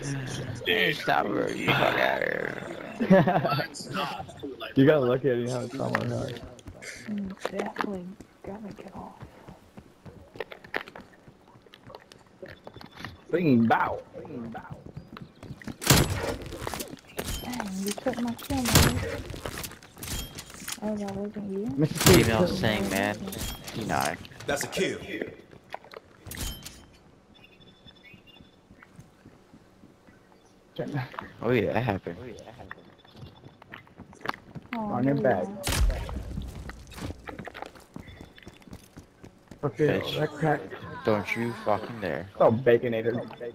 Hey, stop her, you fuck out here. You got lucky I didn't have a trauma on her. Definitely gotta get off. Bing bow. Dang, you took my kill, man. Oh, that wasn't you? Female saying, man. P9. That's a kill. Oh yeah, that happened. Oh, On your back. Okay, Bitch. that crack. Don't you fucking dare. Oh, baconator.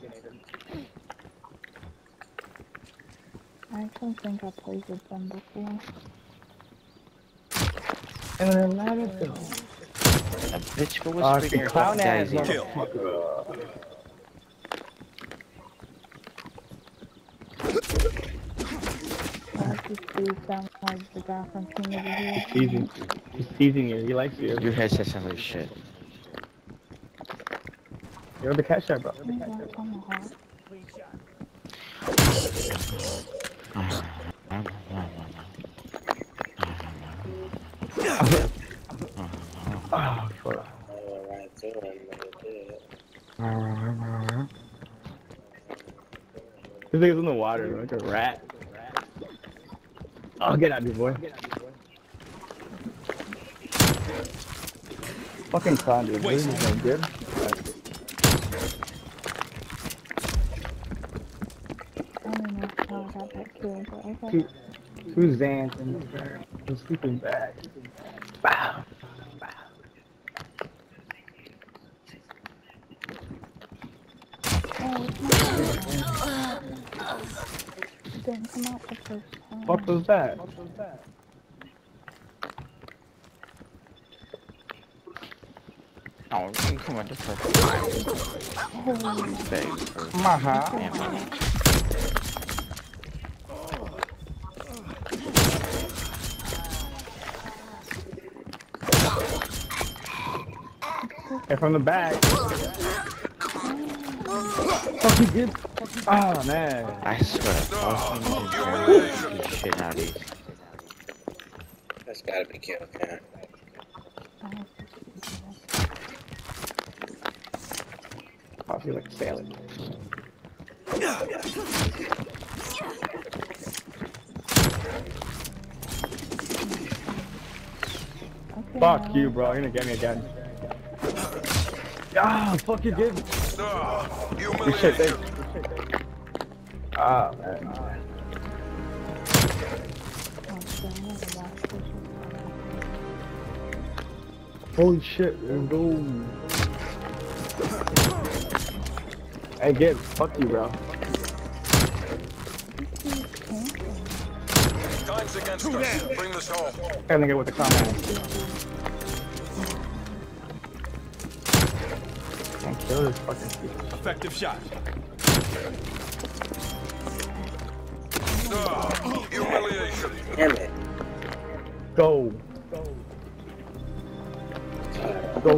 I actually think I played with them before. And then let it go. A bitch go whispering in your clown fucking ass daddy's ear. motherfucker. This dude sounds like the guy from King of the Hill. He's teasing you. He likes you. Your headset sounds like shit. You're the catch up, bro. He's like tomahawk. Oh, fuck. This nigga's in the water like a rat. Oh, get out of here, boy. Fucking clown, dude. This is no good. I don't know how I got that kill, but okay. Who's dancing? I'm sleeping back. Bow. Oh, it didn't come out the first time. What was that? Oh, you can come on the first time. Maha. And from the back. Fuck you, dude. Oh, man. I swear, all shit out of these. That's gotta be killed, man. I feel like sailing. Okay, Fuck you, bro. You're gonna get me again. Ah, fuck you, dude. Good shit, thanks. Ah, man. Holy shit, man. Go. Hey, Gibbs, fuck you, bro. Time's against us. Bring this home. I'm gonna get with the comment. Can't kill this fucking shit. Effective shot. Humiliation. Damn it. Go. Go.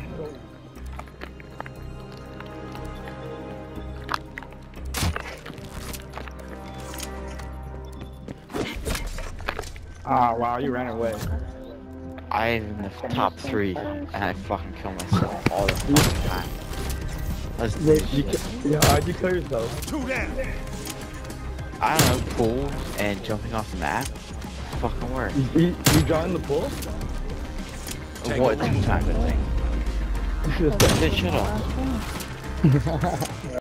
Ah, wow, you ran away. I'm in the top 3, and I fucking kill myself all the fucking time. Let's do this shit. Yeah, how'd you kill yourself? I don't know, pool and jumping off the map. Fucking work. You joined the pool? What, 2 times I think. Shut up.